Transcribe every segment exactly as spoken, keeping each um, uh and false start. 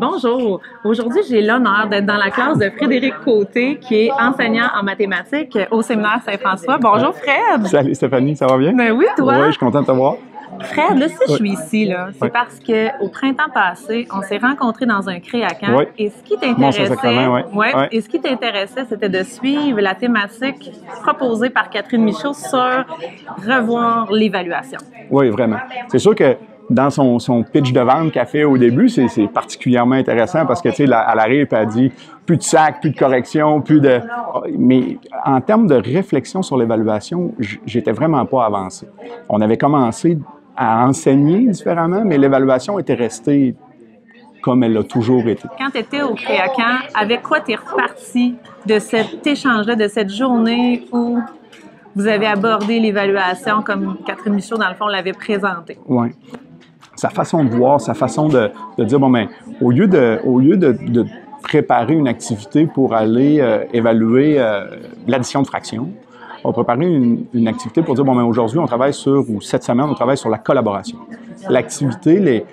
Bonjour. Aujourd'hui, j'ai l'honneur d'être dans la classe de Frédéric Côté, qui est enseignant en mathématiques au séminaire Saint-François. Bonjour Fred. Salut Stéphanie, ça va bien? Ben oui, toi? Oui, je suis content de te voir. Fred, là, si oui. je suis ici, là, c'est oui. parce qu'au printemps passé, on s'est rencontrés dans un créacamp. Oui. Et ce qui t'intéressait, ouais. ouais, ouais. et ce qui t'intéressait, c'était de suivre la thématique proposée par Catherine Michaud sur revoir l'évaluation. Oui, vraiment. C'est sûr que dans son, son pitch de vente qu'elle fait au début, c'est particulièrement intéressant parce que, tu sais, elle arrive et elle dit plus de sac, plus de correction, plus de... Mais en termes de réflexion sur l'évaluation, j'étais vraiment pas avancé. On avait commencé à enseigner différemment, mais l'évaluation était restée comme elle a toujours été. Quand tu étais au créacamp, avec quoi tu es reparti de cet échange-là, de cette journée où vous avez abordé l'évaluation comme Catherine Michaud, dans le fond, l'avait présentée? Oui. Sa façon de voir, sa façon de, de dire, bon, ben, au lieu de, au lieu de, de préparer une activité pour aller euh, évaluer euh, l'addition de fractions, on va préparer une, une activité pour dire, bon, ben, aujourd'hui, on travaille sur, ou cette semaine, on travaille sur la collaboration. L'activité,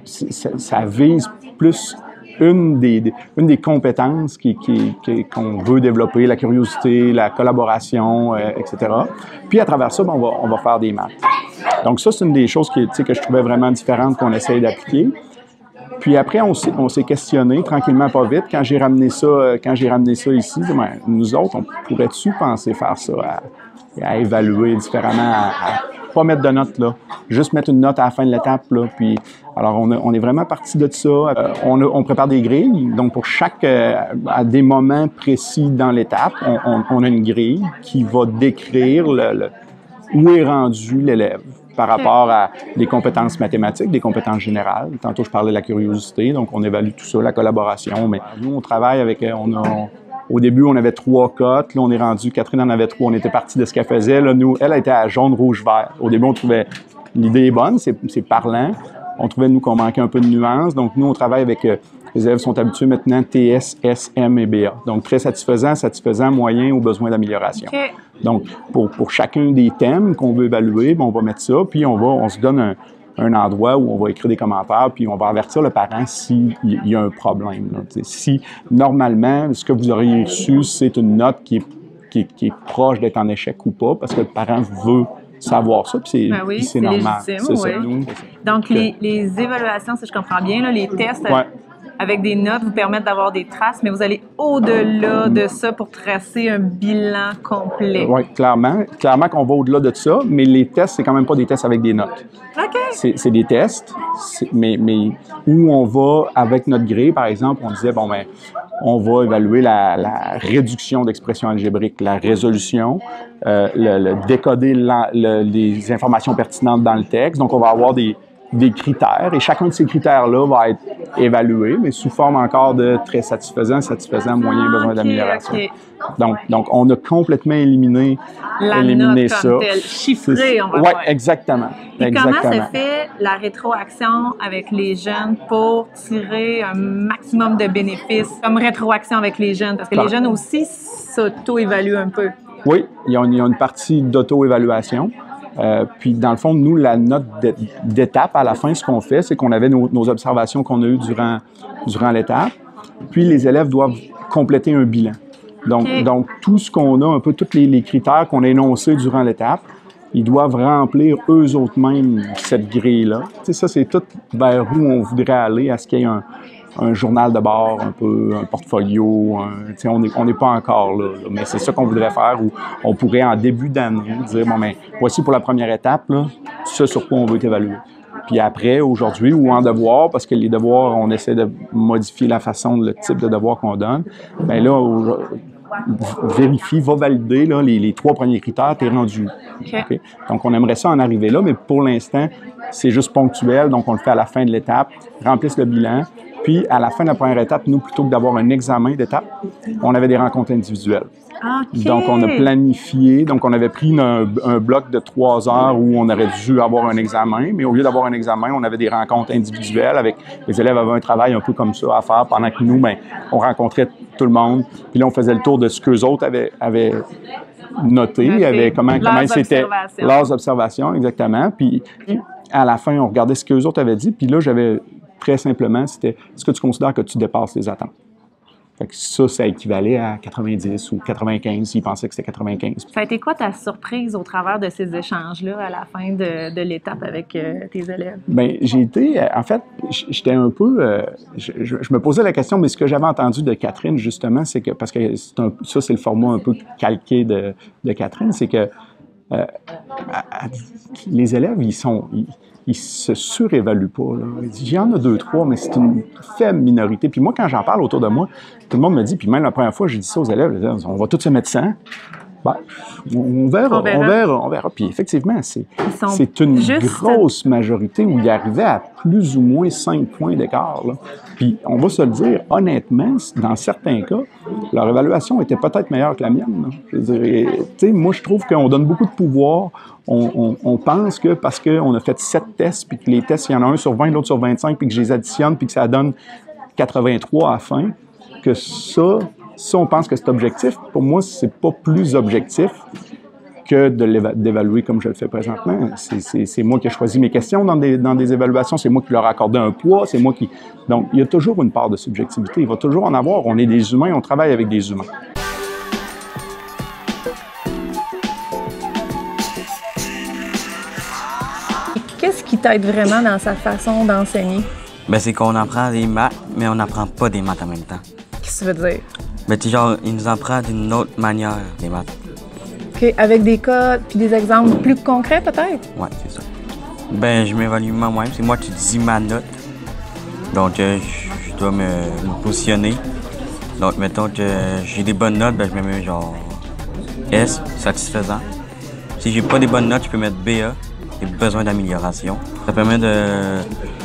ça vise plus une des, des, une des compétences qu'on qui, qui, qu'on veut développer, la curiosité, la collaboration, euh, et cetera. Puis, à travers ça, ben, on, va, on va faire des maths. Donc, ça, c'est une des choses qui, que je trouvais vraiment différentes qu'on essaye d'appliquer. Puis après, on s'est questionné tranquillement, pas vite. Quand j'ai ramené ça, quand j'ai ramené ça ici, ben, nous autres, on pourrait-tu penser faire ça, à, à évaluer différemment, à, à pas mettre de notes là, juste mettre une note à la fin de l'étape là. Puis, alors, on, a, on est vraiment parti de ça. Euh, on, a, on prépare des grilles. Donc, pour chaque, euh, à des moments précis dans l'étape, on, on, on a une grille qui va décrire le, le, où est rendu l'élève par rapport à des compétences mathématiques, des compétences générales. Tantôt, je parlais de la curiosité, donc on évalue tout ça, la collaboration. Mais nous, on travaille avec, on a, au début, on avait trois cotes. Là, on est rendu, Catherine en avait trois. On était parti de ce qu'elle faisait. Là, nous, elle était à jaune, rouge, vert. Au début, on trouvait, l'idée est bonne, c'est parlant. On trouvait, nous, qu'on manquait un peu de nuances. Donc, nous, on travaille avec, euh, les élèves sont habitués maintenant T S, S, M et B A. Donc, très satisfaisant, satisfaisant, moyen ou besoin d'amélioration. Okay. Donc, pour, pour chacun des thèmes qu'on veut évaluer, bien, on va mettre ça, puis on va, on se donne un, un endroit où on va écrire des commentaires, puis on va avertir le parent s'il y a un problème. Là. Si, normalement, ce que vous auriez reçu, c'est une note qui est, qui est, qui est proche d'être en échec ou pas, parce que le parent veut savoir ça, puis c'est ben oui, normal. C'est oui. ça, nous. Donc, que, les, les évaluations, si je comprends bien, là, les tests ouais. avec des notes vous permettent d'avoir des traces, mais vous allez au-delà de ça pour tracer un bilan complet. Oui, clairement. Clairement qu'on va au-delà de ça, mais les tests, c'est quand même pas des tests avec des notes. OK. C'est des tests, mais, mais où on va, avec notre grille, par exemple, on disait, bon, ben, on va évaluer la, la réduction d'expression algébrique, la résolution, euh, le, le décoder la, le, les informations pertinentes dans le texte. Donc, on va avoir des, des critères et chacun de ces critères-là va être évalué, mais sous forme encore de très satisfaisant, satisfaisant, moyen, ah, besoin okay, d'amélioration. Okay. Donc, donc, on a complètement éliminé, la éliminé note ça. Comme telle, chiffrée, on va ouais, voir. exactement. Et exactement. Comment se fait la rétroaction avec les jeunes pour tirer un maximum de bénéfices comme rétroaction avec les jeunes? Parce que Par... les jeunes aussi s'auto-évaluent un peu. Oui, il y a une, il y a une partie d'auto-évaluation. Euh, puis, dans le fond, nous, la note d'étape, à la fin, ce qu'on fait, c'est qu'on avait nos, nos observations qu'on a eues durant, durant l'étape. Puis, les élèves doivent compléter un bilan. Donc, okay. donc tout ce qu'on a, un peu tous les, les critères qu'on a énoncés durant l'étape, ils doivent remplir eux autres mêmes cette grille-là. Tu sais, ça, c'est tout vers où on voudrait aller, à ce qu'il y ait un, un journal de bord, un peu, un portfolio. Un, tu sais, on n'est on n'est pas encore là, là mais c'est ça qu'on voudrait faire, où on pourrait, en début d'année, dire, bon, ben, voici pour la première étape, là, ce sur quoi on veut t'évaluer. Puis après, aujourd'hui, ou en devoir, parce que les devoirs, on essaie de modifier la façon, le type de devoir qu'on donne, bien là, vérifie, va valider là, les, les trois premiers critères, t'es rendu. Okay. Okay? Donc, on aimerait ça en arriver là, mais pour l'instant, c'est juste ponctuel, donc on le fait à la fin de l'étape, remplisse le bilan, puis à la fin de la première étape, nous, plutôt que d'avoir un examen d'étape, on avait des rencontres individuelles. Okay. Donc, on a planifié, donc on avait pris un, un bloc de trois heures où on aurait dû avoir un examen, mais au lieu d'avoir un examen, on avait des rencontres individuelles avec les élèves avaient un travail un peu comme ça à faire pendant que nous, bien, on rencontrait tout le monde, puis là, on faisait le tour de ce qu'eux autres avaient, avaient noté, okay. avaient, comment, comment c'était leurs observations, exactement, puis à la fin, on regardait ce qu'eux autres avaient dit, puis là, j'avais très simplement, c'était est-ce que tu considères que tu dépasses les attentes? Fait que ça, ça équivalait à quatre-vingt-dix ou quatre-vingt-quinze, s'ils pensaient que c'était quatre-vingt-quinze. Ça a été quoi ta surprise au travers de ces échanges-là à la fin de, de l'étape avec euh, tes élèves? Bien, j'ai été, en fait, j'étais un peu, euh, je, je, je me posais la question, mais ce que j'avais entendu de Catherine, justement, c'est que, parce que c'est un, ça, c'est le format un peu calqué de, de Catherine, c'est que euh, à, à, les élèves, ils sont... Ils, ils se surévaluent pas. Là. Il y en a deux, trois, mais c'est une faible minorité. Puis moi, quand j'en parle autour de moi, tout le monde me dit, puis même la première fois, j'ai dit ça aux élèves, on va tous se mettre cent. Ben, on, verra, on verra, on verra, on verra. Puis effectivement, c'est, c'est une juste... grosse majorité où il arrivait à plus ou moins cinq points d'écart. Là. Puis on va se le dire, honnêtement, dans certains cas, leur évaluation était peut-être meilleure que la mienne. Là. Je veux dire, tu sais, moi, je trouve qu'on donne beaucoup de pouvoir. On, on, on pense que parce qu'on a fait sept tests, puis que les tests, il y en a un sur vingt, l'autre sur vingt-cinq, puis que je les additionne, puis que ça donne quatre-vingt-trois à la fin, que ça... Si on pense que c'est objectif, pour moi, c'est pas plus objectif que de d'évaluer comme je le fais présentement. C'est, c'est, c'est moi qui ai choisi mes questions dans des, dans des évaluations, c'est moi qui leur ai accordé un poids, c'est moi qui... Donc, il y a toujours une part de subjectivité. Il va toujours en avoir. On est des humains, on travaille avec des humains. Qu'est-ce qui t'aide vraiment dans sa façon d'enseigner? Bien, c'est qu'on apprend des maths, mais on n'apprend pas des maths en même temps. Qu'est-ce que tu veux dire? Ben, tu genre, il nous apprend d'une autre manière, les maths. OK. Avec des cas puis des exemples plus concrets, peut-être? Oui, c'est ça. Ben, je m'évalue moi-même. C'est moi qui dis ma note. Donc, euh, je dois me, me positionner. Donc, mettons que j'ai des bonnes notes, ben, je me mets genre S, satisfaisant. Si j'ai pas des bonnes notes, je peux mettre B A, j'ai besoin d'amélioration. Ça permet de,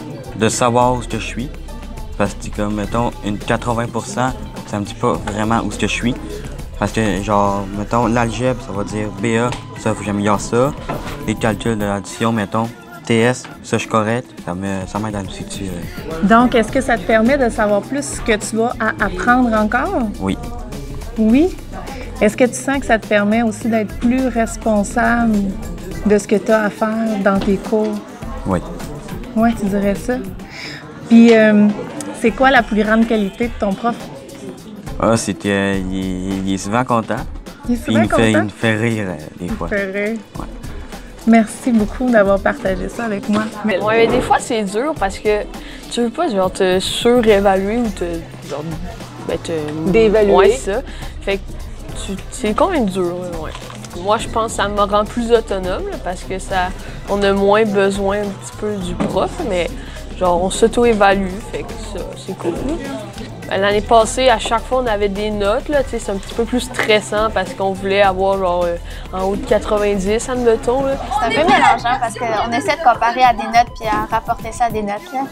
de savoir où je suis. Parce que, comme, mettons, une quatre-vingts pour cent, ça me dit pas vraiment où ce que je suis. Parce que, genre, mettons, l'algèbre, ça va dire B A, ça, faut que j'améliore ça. Les calculs de l'addition, mettons, T S, ça, je suis correct. Ça m'aide à me situer. Donc, est-ce que ça te permet de savoir plus ce que tu vas à apprendre encore? Oui. Oui? Est-ce que tu sens que ça te permet aussi d'être plus responsable de ce que tu as à faire dans tes cours? Oui. Oui, tu dirais ça. Puis, euh, c'est quoi la plus grande qualité de ton prof? Ah, c'était. Euh, il, il est souvent content. Il est souvent il me content? Fait, il me fait rire euh, des fois. Il me fait rire. Ouais. Merci beaucoup d'avoir partagé ça avec moi. Mais... Ouais, mais des fois, c'est dur parce que tu veux pas genre, te surévaluer ou te. Genre, ben, te dévaluer. Ouais, ça. Fait que tu, c'est quand même dur, ouais. Moi, je pense que ça me rend plus autonome là, parce que ça, on a moins besoin un petit peu du prof, mais genre, on s'auto-évalue, fait que ça, c'est cool. L'année passée, à chaque fois, on avait des notes, là, c'est un petit peu plus stressant parce qu'on voulait avoir genre euh, en haut de quatre-vingt-dix, admettons. Là. C'est un peu mélangeant parce qu'on essaie de comparer à des notes puis à rapporter ça à des notes. Là.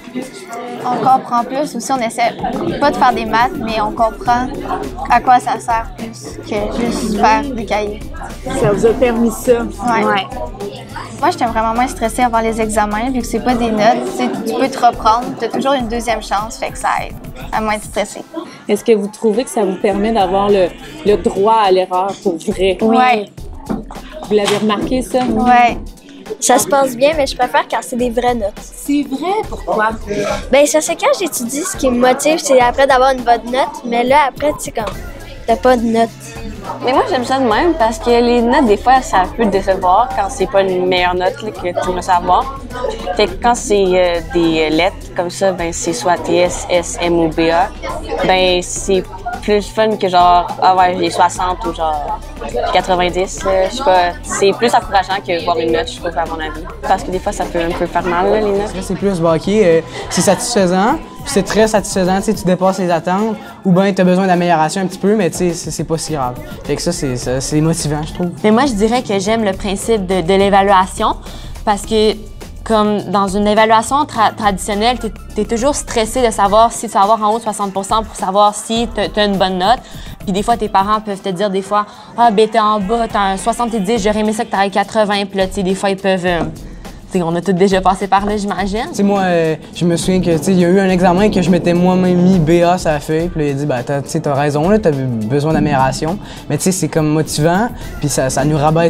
On comprend plus. Aussi, on essaie pas de faire des maths, mais on comprend à quoi ça sert plus que juste faire des cahiers. Ça vous a permis ça? Oui. Ouais. Moi, j'étais vraiment moins stressée avant les examens, vu que c'est pas des notes. Tu peux te reprendre, tu as toujours une deuxième chance, fait que ça aide à moins être stressé. Est-ce que vous trouvez que ça vous permet d'avoir le, le droit à l'erreur pour vrai? Oui. Vous l'avez remarqué, ça? Oui. Ça se passe bien, mais je préfère quand c'est des vraies notes. C'est vrai? Pourquoi? Bien, ça c'est quand j'étudie, ce qui me motive, c'est après d'avoir une bonne note, mais là, après, tu sais, comme, t'as pas de note. Mais moi, j'aime ça de même parce que les notes, des fois, ça peut décevoir quand c'est pas une meilleure note là, que tu veux savoir. Fait que quand c'est euh, des lettres comme ça, ben c'est soit T S, S, M ou B A, ben c'est plus fun que genre, ah ouais, j'ai soixante ou genre quatre-vingt-dix. Là, je sais pas, c'est plus encourageant que voir une note, je trouve, à mon avis. Parce que des fois, ça peut un peu faire mal, là, les notes. C'est plus, bah, OK, euh, c'est satisfaisant. C'est très satisfaisant, tu sais, tu dépasses les attentes, ou bien tu as besoin d'amélioration un petit peu, mais tu sais, c'est pas si grave. Fait que ça, c'est motivant, je trouve. Mais moi, je dirais que j'aime le principe de, de l'évaluation, parce que, comme dans une évaluation tra traditionnelle, tu es toujours stressé de savoir si tu vas avoir en haut de soixante pour cent pour savoir si tu as une bonne note. Puis des fois, tes parents peuvent te dire des fois, « Ah, ben t'es en bas, t'as un soixante-dix, j'aurais aimé ça que t'aurais quatre-vingts. » Puis là, tu sais, des fois, ils peuvent... Euh, on a tous déjà passé par là, j'imagine. Tu sais, moi, euh, je me souviens que, tu sais, il y a eu un examen que je m'étais moi-même mis B A sur la feuille, puis là, il a dit, ben, tu sais, t'as raison, là, t'as besoin d'amélioration. Mais tu sais, c'est comme motivant, puis ça, ça nous rabaisse pas.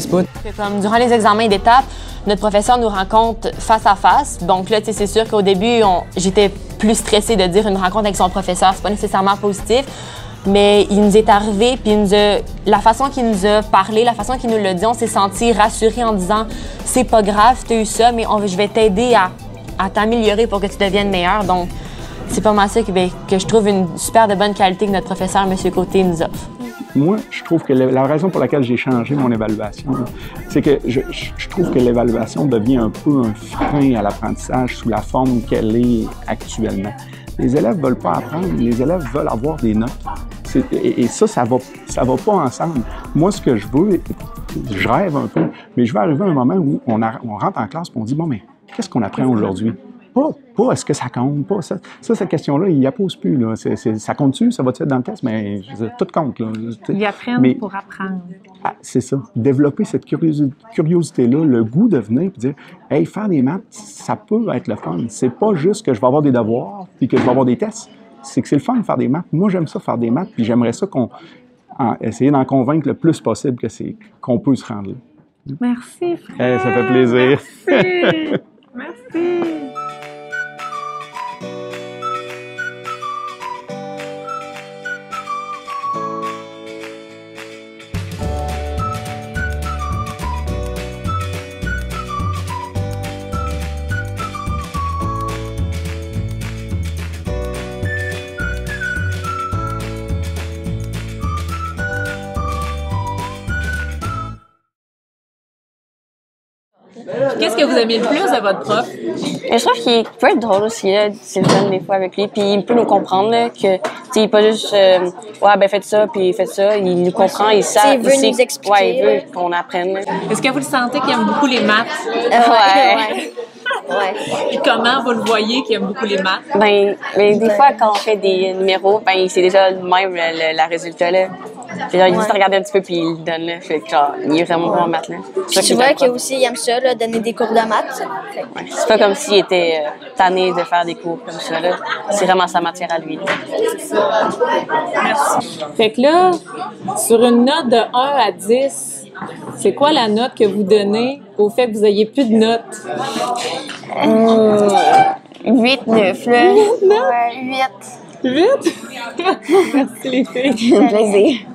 que comme durant les examens d'étape, notre professeur nous rencontre face à face. Donc là, tu sais, c'est sûr qu'au début, on- j'étais plus stressée de dire une rencontre avec son professeur. C'est pas nécessairement positif. Mais il nous est arrivé, puis il nous a, la façon qu'il nous a parlé, la façon qu'il nous l'a dit, on s'est senti rassurés en disant « c'est pas grave, t'as eu ça, mais on, je vais t'aider à, à t'améliorer pour que tu deviennes meilleur ». Donc, c'est pas mal ça que, ben, que je trouve une super de bonne qualité que notre professeur, M. Côté, nous offre. Moi, je trouve que la, la raison pour laquelle j'ai changé mon évaluation, c'est que je, je, je trouve que l'évaluation devient un peu un frein à l'apprentissage sous la forme qu'elle est actuellement. Les élèves ne veulent pas apprendre, les élèves veulent avoir des notes. Et, et ça, ça va, ça va pas ensemble. Moi, ce que je veux, je rêve un peu, mais je vais arriver à un moment où on, a, on rentre en classe et on dit « Bon, mais qu'est-ce qu'on apprend aujourd'hui? » Pas, pas est-ce que ça compte, pas ça. Ça, cette question-là, il n'y a pose plus. Là. C'est, c'est, ça compte-tu? Ça va-tu être dans le test? Mais je veux dire, tout compte. Là. Ils apprennent mais, pour apprendre. Ah, c'est ça. Développer cette curiosi- curiosité-là, le goût de venir et dire « Hey, faire des maths, ça peut être le fun. C'est pas juste que je vais avoir des devoirs puis que je vais avoir des tests. C'est que c'est le fun de faire des maths. Moi, j'aime ça faire des maths, puis j'aimerais ça qu'on en, essayer d'en convaincre le plus possible que c'est, qu'on peut se rendre là. » Merci, Fred. Hey, ça fait plaisir. Merci. Merci. Qu'est-ce que vous aimez le plus de votre prof? Mais je trouve qu'il peut être drôle aussi, là. C'est le fun des fois avec lui. Puis il peut nous comprendre, là, que, tu sais, il est pas juste, euh, ouais, ben faites ça, puis faites ça. Il nous comprend, il sait. Il veut il sait, nous expliquer. Ouais, il veut qu'on apprenne. Là. Est-ce que vous le sentez qu'il aime beaucoup les maths? Ouais. Ouais. Et comment vous le voyez qu'il aime beaucoup les maths? Ben, ben, des fois, quand on fait des numéros, ben, c'est déjà le même, le, le, le résultat, là. Puis genre, il juste regarder un petit peu, puis il le donne, là. Fait que, genre, il est vraiment bon en maths, là. Puis tu vois qu'il aussi, il aime ça, là, donner des cours de maths. Ouais. C'est pas comme s'il était euh, tanné de faire des cours comme ça, là. C'est vraiment sa matière à lui, là. Fait que là, sur une note de un à dix, c'est quoi la note que vous donnez au fait que vous n'ayez plus de notes? Euh, huit, neuf, là. Ouais, huit. huit? Merci les filles. Plaisir.